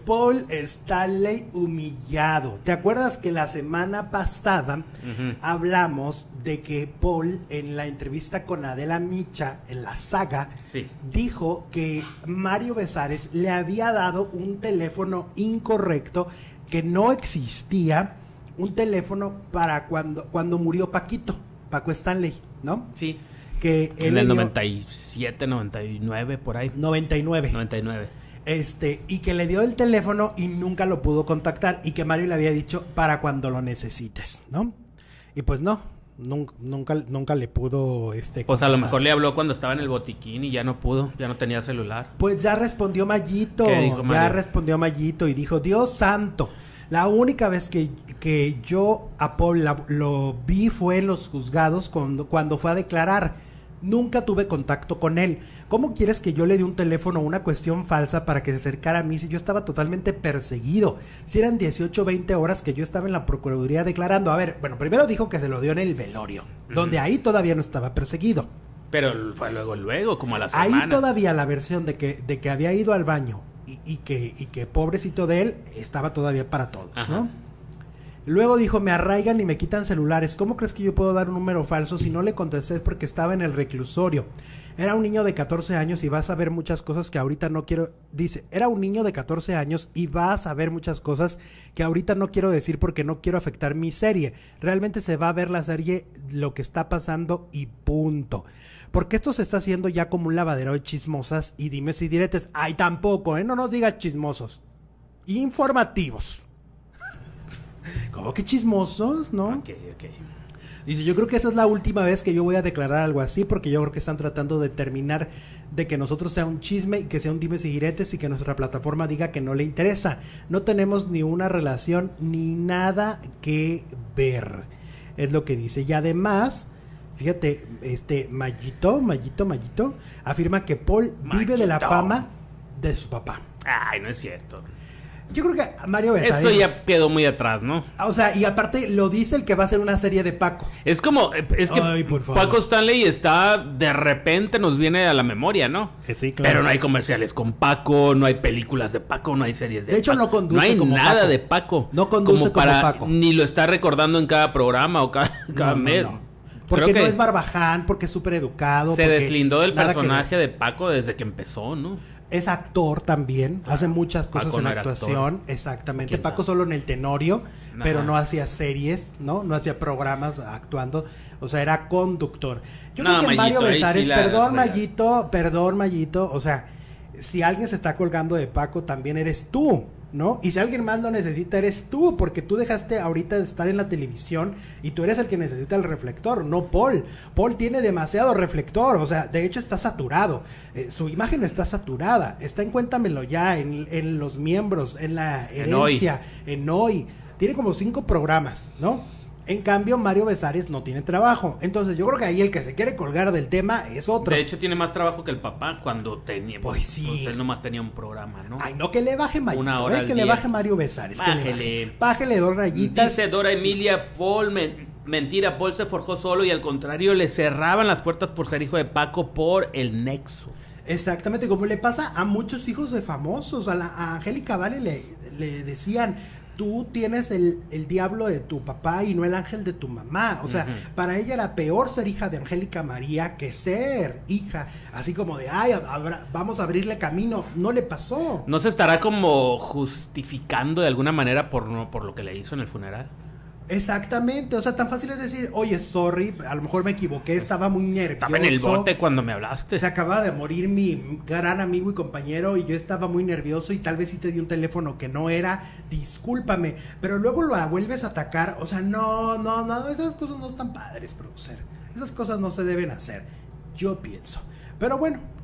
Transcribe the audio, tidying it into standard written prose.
Paul Stanley humillado. ¿Te acuerdas que la semana pasada hablamos de que Paul, en la entrevista con Adela Micha, en la saga, dijo que Mario Besares le había dado un teléfono incorrecto, que no existía un teléfono para cuando murió Paco Stanley, ¿no? Sí. Que en el 97, 99, por ahí. 99. Y que le dio el teléfono y nunca lo pudo contactar, y que Mario le había dicho para cuando lo necesites, ¿no? Y pues no, nunca le pudo pues contestar. a lo mejor le habló cuando estaba en el botiquín y ya no pudo, ya no tenía celular. Pues ya respondió Mayito. ¿Qué dijo Mario? Ya respondió Mayito y dijo: Dios santo, la única vez que yo a Paul lo vi fue en los juzgados cuando fue a declarar. Nunca tuve contacto con él. ¿Cómo quieres que yo le dé un teléfono a una cuestión falsa para que se acercara a mí si yo estaba totalmente perseguido? Si eran 18, 20 horas que yo estaba en la Procuraduría declarando. A ver, bueno, primero dijo que se lo dio en el velorio, donde ahí todavía no estaba perseguido. Pero fue luego, como a las semanas. Ahí todavía la versión de que había ido al baño y que pobrecito de él estaba todavía para todos, ¿no? Luego dijo: me arraigan y me quitan celulares. ¿Cómo crees que yo puedo dar un número falso? Si no le contesté es porque estaba en el reclusorio. Era un niño de 14 años y vas a ver muchas cosas que ahorita no quiero... Dice, era un niño de 14 años y vas a ver muchas cosas que ahorita no quiero decir porque no quiero afectar mi serie. Realmente se va a ver la serie, lo que está pasando y punto. Porque esto se está haciendo ya como un lavadero de chismosas y dimes y diretes. Ay, tampoco, no nos digas chismosos. Informativos. ¿Cómo que chismosos, no? Ok. Dice: yo creo que esa es la última vez que yo voy a declarar algo así, porque yo creo que están tratando de terminar de que nosotros sea un chisme y que sea un dimes y diretes y que nuestra plataforma diga que no le interesa. No tenemos ni una relación ni nada que ver. Es lo que dice. Y además, fíjate, Mayito afirma que Paul vive de la fama de su papá. Ay, no es cierto. Yo creo que Mario Besares... Eso ya quedó muy atrás, ¿no? O sea, y aparte lo dice el que va a hacer una serie de Paco. Es como... Es que ay, por favor. Paco Stanley está... De repente nos viene a la memoria, ¿no? Sí, claro. Pero no hay comerciales con Paco, no hay películas de Paco, no hay series de Paco. De hecho, no conduce como Paco. No hay nada de Paco. No conduce como Paco. Ni lo está recordando en cada programa o cada mes. No. Porque no es barbaján, porque es súper educado. Se deslindó del personaje de Paco desde que empezó, ¿no? Es actor también, hace muchas cosas en actuación, exactamente. Paco solo en el Tenorio, pero no hacía series, ¿no? No hacía programas actuando, o sea, era conductor. Yo creo que Mario Besares, perdón Mayito, o sea, si alguien se está colgando de Paco, también eres tú, ¿no? Y si alguien más lo necesita, eres tú, porque tú dejaste ahorita de estar en la televisión y tú eres el que necesita el reflector, no Paul. Paul tiene demasiado reflector, o sea, de hecho está saturado, su imagen está saturada, está en Cuéntamelo Ya, en Los Miembros, en La Herencia, en Hoy, tiene como 5 programas, ¿no? En cambio, Mario Besares no tiene trabajo. Entonces, yo creo que ahí el que se quiere colgar del tema es otro. De hecho, tiene más trabajo que el papá cuando tenía... Pues sí. Pues él nomás tenía un programa, ¿no? Ay, no, que le baje Mayito, Una hora que le baje Mario Besares. Bájele 2 rayitas. Dice Dora Emilia, Paul... Mentira, Paul se forjó solo y al contrario le cerraban las puertas por ser hijo de Paco por el nexo. Exactamente, como le pasa a muchos hijos de famosos. A Angélica Vale le decían: tú tienes el diablo de tu papá y no el ángel de tu mamá. O sea, para ella era peor ser hija de Angélica María que ser hija, así como de, ay, vamos a abrirle camino. No le pasó. ¿No se estará como justificando de alguna manera por lo que le hizo en el funeral? Exactamente, o sea, tan fácil es decir: oye, sorry, a lo mejor me equivoqué, estaba muy nervioso. Estaba en el bote cuando me hablaste. Se acaba de morir mi gran amigo y compañero y yo estaba muy nervioso y tal vez sí te di un teléfono que no era, discúlpame. Pero luego lo vuelves a atacar, o sea, no, esas cosas no están padres, producer. Esas cosas no se deben hacer, yo pienso. Pero bueno,